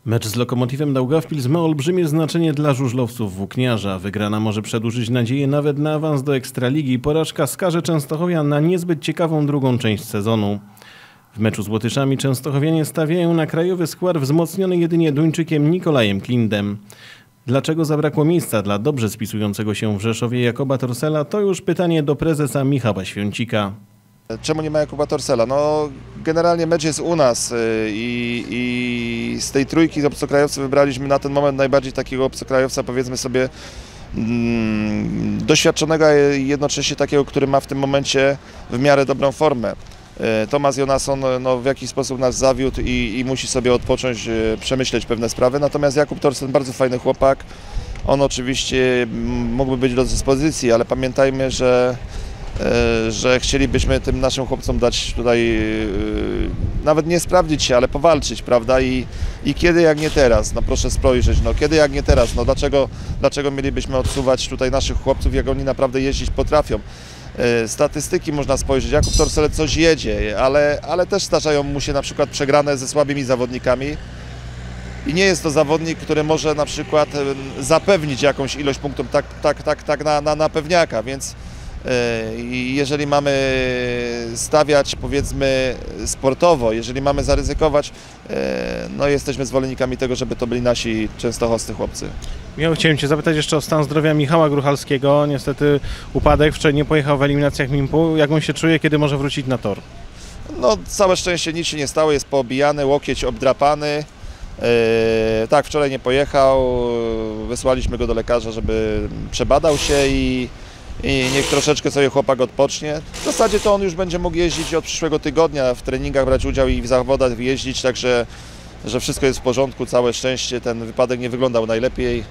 Mecz z Lokomotivem Daugavpils ma olbrzymie znaczenie dla żużlowców włókniarza. Wygrana może przedłużyć nadzieję nawet na awans do Ekstraligi. Porażka skaże Częstochowian na niezbyt ciekawą drugą część sezonu. W meczu z Łotyszami częstochowianie stawiają na krajowy skład wzmocniony jedynie Duńczykiem Nikolajem Klindem. Dlaczego zabrakło miejsca dla dobrze spisującego się w Rzeszowie Jakuba Torsela, to już pytanie do prezesa Michała Świącika. Czemu nie ma Jakuba Torsela? No, generalnie mecz jest u nas i z tej trójki z obcokrajowców wybraliśmy na ten moment najbardziej takiego obcokrajowca, powiedzmy sobie, doświadczonego, a jednocześnie takiego, który ma w tym momencie w miarę dobrą formę. Tomasz Jonasson w jakiś sposób nas zawiódł i musi sobie odpocząć, przemyśleć pewne sprawy. Natomiast Jakub Torsel bardzo fajny chłopak. On oczywiście mógłby być do dyspozycji, ale pamiętajmy, że chcielibyśmy tym naszym chłopcom dać tutaj, nawet nie sprawdzić się, ale powalczyć, prawda? I kiedy jak nie teraz, no proszę spojrzeć, no kiedy jak nie teraz, no dlaczego mielibyśmy odsuwać tutaj naszych chłopców, jak oni naprawdę jeździć potrafią? Statystyki można spojrzeć, Jakub Torsel coś jedzie, ale też zdarzają mu się na przykład przegrane ze słabymi zawodnikami i nie jest to zawodnik, który może na przykład zapewnić jakąś ilość punktów tak na pewniaka, więc jeżeli mamy stawiać, powiedzmy, sportowo, jeżeli mamy zaryzykować, no jesteśmy zwolennikami tego, żeby to byli nasi częstochowscy chłopcy. Chciałem Cię zapytać jeszcze o stan zdrowia Michała Gruchalskiego. Niestety upadek, wczoraj nie pojechał w eliminacjach MIMP-u. Jak on się czuje, kiedy może wrócić na tor? No całe szczęście nic się nie stało, jest poobijany, łokieć obdrapany. Tak, wczoraj nie pojechał, wysłaliśmy go do lekarza, żeby przebadał się i niech troszeczkę sobie chłopak odpocznie. W zasadzie to on już będzie mógł jeździć od przyszłego tygodnia, w treningach brać udział i w zawodach jeździć, także że wszystko jest w porządku, całe szczęście. Ten wypadek nie wyglądał najlepiej,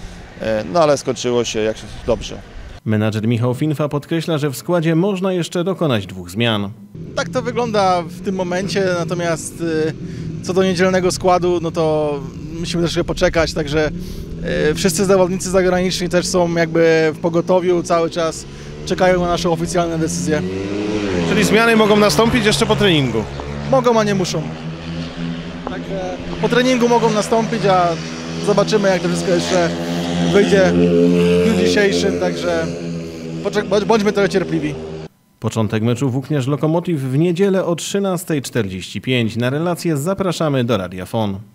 no ale skończyło się jak dobrze. Menadżer Michał Finfa podkreśla, że w składzie można jeszcze dokonać 2 zmian. Tak to wygląda w tym momencie, natomiast co do niedzielnego składu, no to musimy troszkę poczekać, także wszyscy zawodnicy zagraniczni też są jakby w pogotowiu, cały czas czekają na naszą oficjalną decyzję. Czyli zmiany mogą nastąpić jeszcze po treningu? Mogą, a nie muszą. Także po treningu mogą nastąpić, a zobaczymy, jak to wszystko jeszcze wyjdzie w dniu dzisiejszym, także bądźmy trochę cierpliwi. Początek meczu Włókniarz Lokomotiv w niedzielę o 13:45. Na relację zapraszamy do Radia FON.